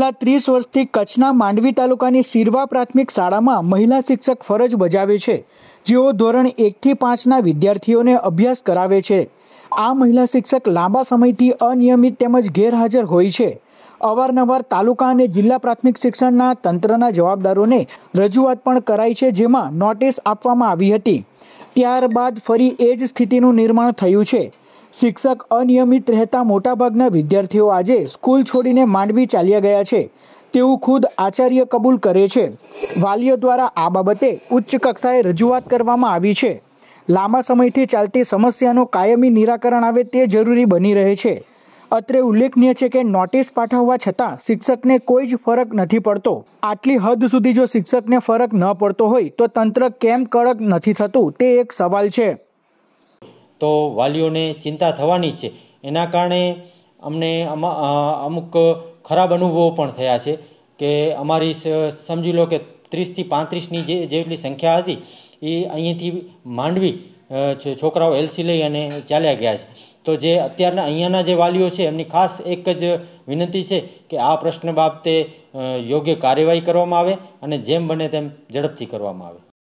છેલ્લા 30 વર્ષથી કચ્છના માંડવી તાલુકાની સિરવા પ્રાથમિક શાળામાં મહિલા શિક્ષક ફરજ બજાવે છે, જેઓ ધોરણ 1 થી 5ના વિદ્યાર્થીઓને અભ્યાસ કરાવે છે। આ મહિલા શિક્ષક લાંબા સમયથી અનિયમિત તેમજ ગેરહાજર હોય છે। અવારનવાર તાલુકા અને જિલ્લા પ્રાથમિક શિક્ષણના તંત્રના જવાબદારોને રજૂઆત પણ કરાઈ છે, જેમાં નોટિસ આપવામાં આવી હતી। ત્યારબાદ ફરી એ જ સ્થિતિનું નિર્માણ થયું છે। શિક્ષક અનિયમિત રહેતા મોટાભાગના વિદ્યાર્થીઓ આજે સ્કૂલ છોડીને માંડવી ચાલ્યા ગયા છે, તેવું ખુદ આચાર્ય કબૂલ કરે છે। વાલીઓ દ્વારા આ બાબતે ઉચ્ચ કક્ષાએ રજૂઆત કરવામાં આવી છે। લાંબા સમયથી ચાલતી સમસ્યાનું કાયમી નિરાકરણ આવે તે જરૂરી બની રહે છે। અત્રે ઉલ્લેખનીય છે કે નોટિસ પાઠવવા છતાં શિક્ષકને કોઈ જ ફરક નથી પડતો। આટલી હદ સુધી જો શિક્ષકને ફરક ન પડતો હોય તો તંત્ર કેમ કડક નથી થતું તે એક સવાલ છે। તો વાલીઓને ચિંતા થવાની છે। એના કારણે અમને અમુક ખરાબ અનુભવો પણ થયા છે કે અમારી સમજી લો કે 30 થી 35ની જેટલી સંખ્યા હતી એ અહીંયાથી માંડવી છોકરાઓ એલસી લઈ અને ચાલ્યા ગયા છે। તો જે અત્યારના અહીંયાના જે વાલીઓ છે એમની ખાસ એક જ વિનંતી છે કે આ પ્રશ્ન બાબતે યોગ્ય કાર્યવાહી કરવામાં આવે અને જેમ બને તેમ ઝડપથી કરવામાં આવે।